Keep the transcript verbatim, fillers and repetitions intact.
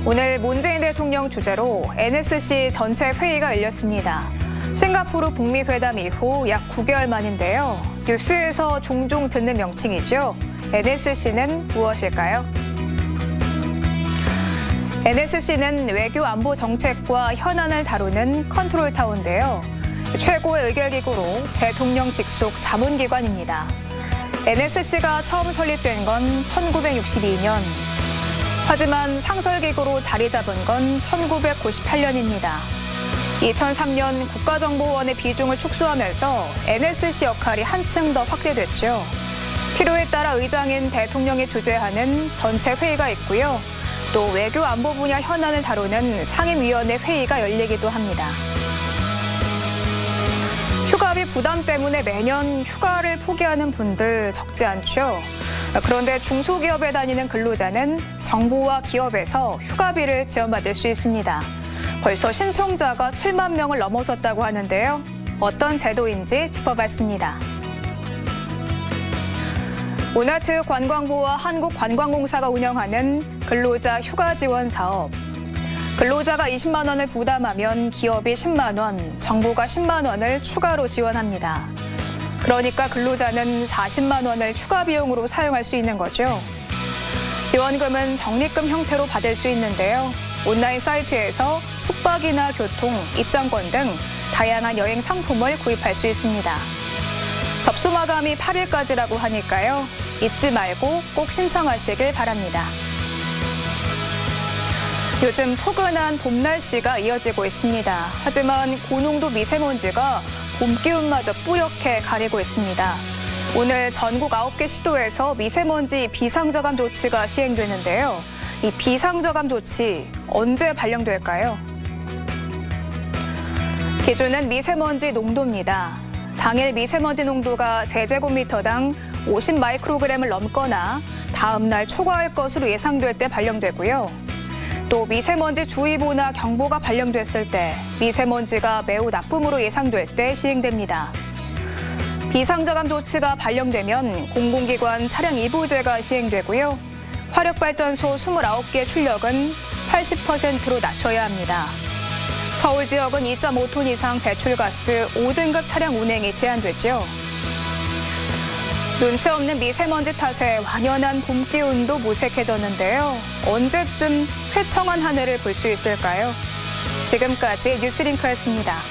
오늘 문재인 대통령 주재로 엔에스씨 전체 회의가 열렸습니다. 싱가포르 북미 회담 이후 약 구 개월 만인데요. 뉴스에서 종종 듣는 명칭이죠. 엔에스씨는 무엇일까요? 엔에스씨는 외교 안보 정책과 현안을 다루는 컨트롤타워인데요. 최고의 의결기구로 대통령 직속 자문기관입니다. 엔에스씨가 처음 설립된 건 천구백육십이 년. 하지만 상설기구로 자리 잡은 건 천구백구십팔 년입니다. 이천삼 년 국가정보원의 비중을 축소하면서 엔에스씨 역할이 한층 더 확대됐죠. 필요에 따라 의장인 대통령이 주재하는 전체 회의가 있고요. 또 외교 안보 분야 현안을 다루는 상임위원회 회의가 열리기도 합니다. 휴가비 부담 때문에 매년 휴가를 포기하는 분들 적지 않죠. 그런데 중소기업에 다니는 근로자는 정부와 기업에서 휴가비를 지원받을 수 있습니다. 벌써 신청자가 칠만 명을 넘어섰다고 하는데요. 어떤 제도인지 짚어봤습니다. 문화체육관광부와 한국관광공사가 운영하는 근로자 휴가 지원 사업. 근로자가 이십만 원을 부담하면 기업이 십만 원, 정부가 십만 원을 추가로 지원합니다. 그러니까 근로자는 사십만 원을 추가 비용으로 사용할 수 있는 거죠. 지원금은 적립금 형태로 받을 수 있는데요. 온라인 사이트에서 숙박이나 교통, 입장권 등 다양한 여행 상품을 구입할 수 있습니다. 접수 마감이 팔 일까지라고 하니까요. 잊지 말고 꼭 신청하시길 바랍니다. 요즘 포근한 봄 날씨가 이어지고 있습니다. 하지만 고농도 미세먼지가 봄 기운마저 뿌옇게 가리고 있습니다. 오늘 전국 아홉 개 시도에서 미세먼지 비상저감 조치가 시행되는데요. 이 비상저감 조치 언제 발령될까요? 기준은 미세먼지 농도입니다. 당일 미세먼지 농도가 세제곱미터당 오십 마이크로그램을 넘거나 다음 날 초과할 것으로 예상될 때 발령되고요. 또 미세먼지 주의보나 경보가 발령됐을 때 미세먼지가 매우 나쁨으로 예상될 때 시행됩니다. 비상저감 조치가 발령되면 공공기관 차량 이부제가 시행되고요. 화력발전소 이십구 개 출력은 팔십 퍼센트로 낮춰야 합니다. 서울 지역은 이 점 오 톤 이상 배출가스 오 등급 차량 운행이 제한되죠. 눈치 없는 미세먼지 탓에 완연한 봄 기운도 무색해졌는데요. 언제쯤 회청한 하늘을 볼 수 있을까요? 지금까지 뉴스링크였습니다.